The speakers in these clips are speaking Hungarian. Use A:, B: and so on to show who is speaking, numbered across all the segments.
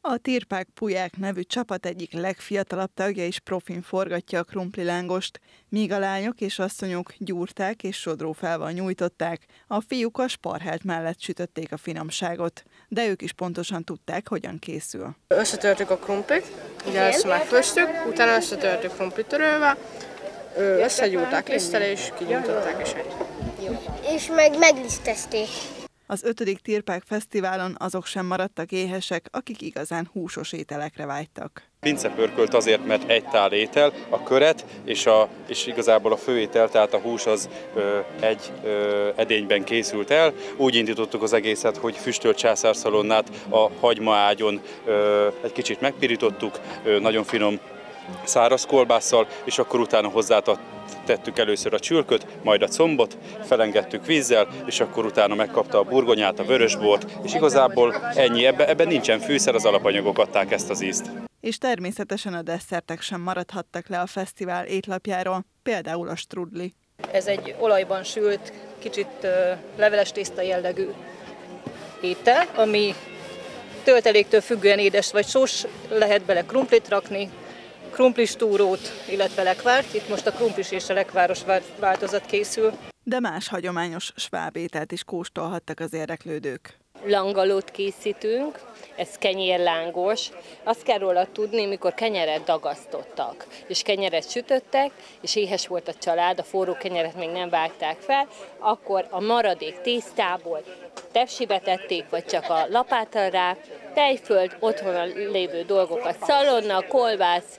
A: A Tirpák Pulyák nevű csapat egyik legfiatalabb tagja is profin forgatja a krumplilángost, míg a lányok és asszonyok gyúrták és sodrófával nyújtották, a fiúk a sparhelt mellett sütötték a finomságot, de ők is pontosan tudták, hogyan készül.
B: Összetörtük a krumplit, ugye ezt megfőztük, utána összetörtük krumplitörővel, összegyúrták liszttel és kigyújtották és ennyi.
C: És meglisztezték.
A: Az 5. Tirpák Fesztiválon azok sem maradtak éhesek, akik igazán húsos ételekre vágytak.
D: Pince pörkölt azért, mert egy tál étel, a köret és igazából a főétel, tehát a hús az egy edényben készült el. Úgy indítottuk az egészet, hogy füstölt császárszalonnát a hagymaágyon egy kicsit megpirítottuk, nagyon finom száraz kolbásszal, és akkor utána hozzátettük először a csülköt, majd a combot, felengedtük vízzel, és akkor utána megkapta a burgonyát, a vörösbort, és igazából ennyi, ebben nincsen fűszer, az alapanyagok adták ezt az ízt.
A: És természetesen a desszertek sem maradhattak le a fesztivál étlapjáról, például a strudli.
E: Ez egy olajban sült, kicsit leveles tészta jellegű étel, ami tölteléktől függően édes vagy sós, lehet bele krumplit rakni, krumplistúrót, illetve lekvárt. Itt most a krumplis és a lekváros változat készül.
A: De más hagyományos sváb ételt is kóstolhattak az érdeklődők.
F: Langalót készítünk, ez kenyérlángos. Azt kell róla tudni, mikor kenyeret dagasztottak, és kenyeret sütöttek, és éhes volt a család, a forró kenyeret még nem vágták fel, akkor a maradék tésztából tepsibe tették, vagy csak a lapáttal rá, tejföld, otthon lévő dolgokat, szalonna, kolbász,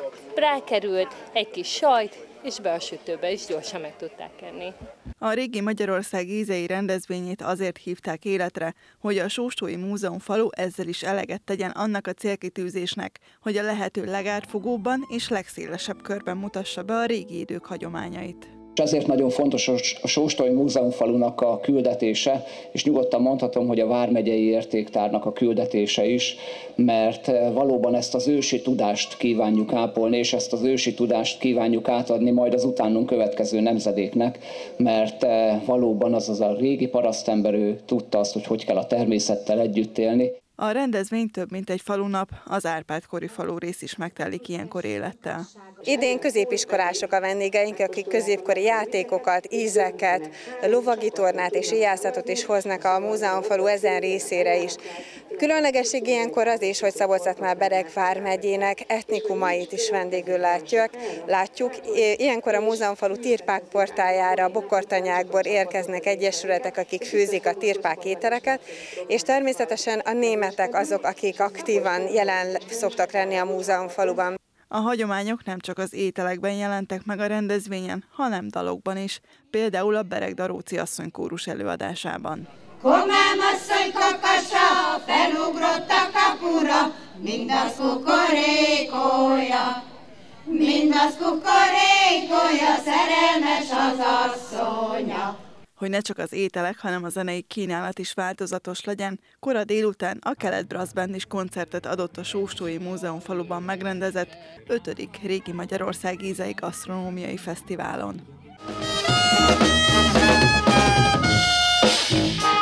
F: rákerült, egy kis sajt, és be a sütőbe is gyorsan meg tudták enni.
A: A Régi Magyarország ízei rendezvényét azért hívták életre, hogy a Sóstói Múzeumfalu ezzel is eleget tegyen annak a célkitűzésnek, hogy a lehető legátfogóbban és legszélesebb körben mutassa be a régi idők hagyományait.
G: És ezért nagyon fontos a Sóstói Múzeumfalunak a küldetése, és nyugodtan mondhatom, hogy a Vármegyei Értéktárnak a küldetése is, mert valóban ezt az ősi tudást kívánjuk ápolni, és ezt az ősi tudást kívánjuk átadni majd az utánunk következő nemzedéknek, mert valóban az a régi parasztember, ő tudta azt, hogy kell a természettel együtt élni.
A: A rendezvény több mint egy falunap, az Árpád-kori falurész is megtelik ilyenkor élettel.
H: Idén középiskolások a vendégeink, akik középkori játékokat, ízeket, lovagitornát és íjászatot is hoznak a múzeumfalu ezen részére is. Különlegesség ilyenkor az is, hogy Szabolcs-Szatmár-Bereg vármegyének etnikumait is vendégül látjuk. Ilyenkor a múzeumfalu Tirpák portájára bokortanyákból érkeznek egyesületek, akik főzik a tirpák ételeket, és természetesen a németek azok, akik aktívan jelen szoktak lenni a múzeumfaluban.
A: A hagyományok nem csak az ételekben jelentek meg a rendezvényen, hanem dalokban is, például a Bereg Daróci asszonykórus előadásában.
I: Komám asszony kakasa, felugrott a kapura, mindaz kukorékolja, szerelmes az asszonya.
A: Hogy ne csak az ételek, hanem a zenei kínálat is változatos legyen, kora délután a Kelet Brass Band is koncertet adott a Sóstói Múzeumfaluban megrendezett 5. Régi Magyarország ízei gasztronómiai fesztiválon.